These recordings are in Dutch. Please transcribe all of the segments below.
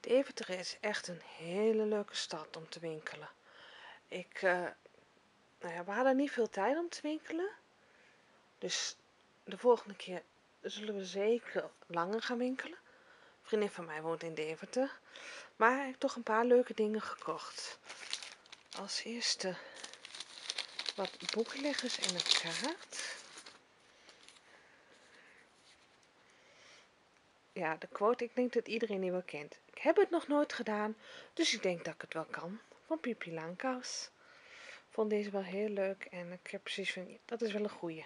Deventer is echt een hele leuke stad om te winkelen. We hadden niet veel tijd om te winkelen. Dus de volgende keer zullen we zeker langer gaan winkelen. Een vriendin van mij woont in Deventer. Maar ik heb toch een paar leuke dingen gekocht. Als eerste wat boekenleggers en een kaart. Ja, de quote, ik denk dat iedereen die wel kent. Ik heb het nog nooit gedaan, dus ik denk dat ik het wel kan. Van Pipi Langkous. Ik vond deze wel heel leuk en ik heb precies van, dat is wel een goeie.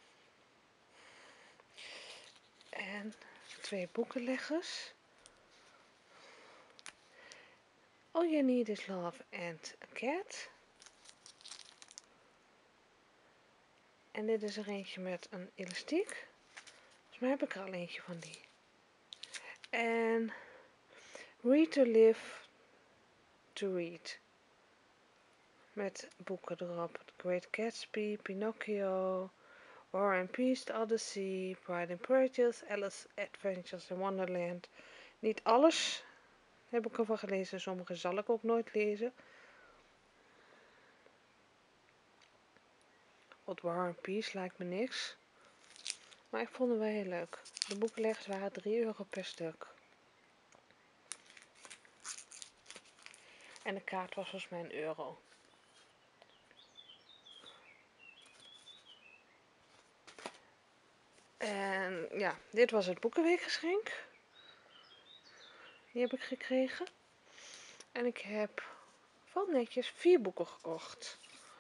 En 2 boekenleggers. All You Need Is Love and a Cat. En dit is er eentje met een elastiek. Volgens mij heb ik er al eentje van die. En Read to Live to Read. Met boeken erop. The Great Gatsby, Pinocchio, War and Peace, The Odyssey, Pride and Prejudice, Alice Adventures in Wonderland. Niet alles heb ik ervan gelezen. Sommige zal ik ook nooit lezen. Want War and Peace lijkt me niks. Maar ik vond het wel heel leuk. De boekenleggers waren €3 per stuk. En de kaart was volgens mij €1. En ja, dit was het boekenweekgeschenk. Die heb ik gekregen. En ik heb van netjes 4 boeken gekocht.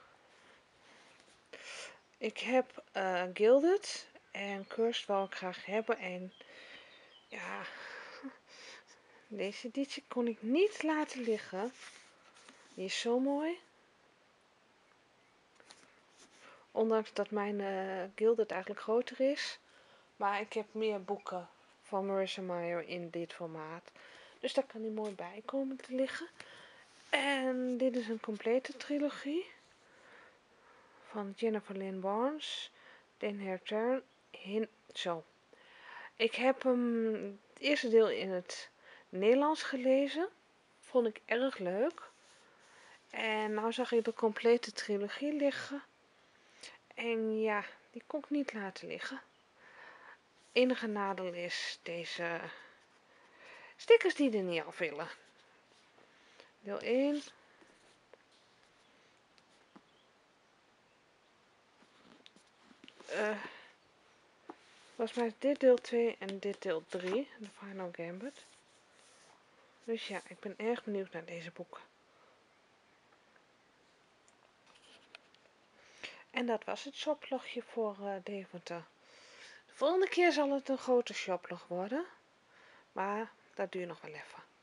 Ik heb Gilded en Cursed wou ik graag hebben. En ja, deze editie kon ik niet laten liggen. Die is zo mooi. Ondanks dat mijn Gilded eigenlijk groter is. Maar ik heb meer boeken van Marissa Meyer in dit formaat. Dus daar kan die mooi bij komen te liggen. En dit is een complete trilogie. Van Jennifer Lynn Barnes. Dan Herter. Zo. Ik heb het eerste deel in het Nederlands gelezen. Vond ik erg leuk. En nou zag ik de complete trilogie liggen. En ja, die kon ik niet laten liggen. Enige nadeel is deze stickers die er niet af willen. Deel 1. Volgens mij is dit deel 2 en dit deel 3. De Final Gambit. Dus ja, ik ben erg benieuwd naar deze boeken. En dat was het shoplogje voor Deventer. De volgende keer zal het een grote shoplog worden. Maar dat duurt nog wel even.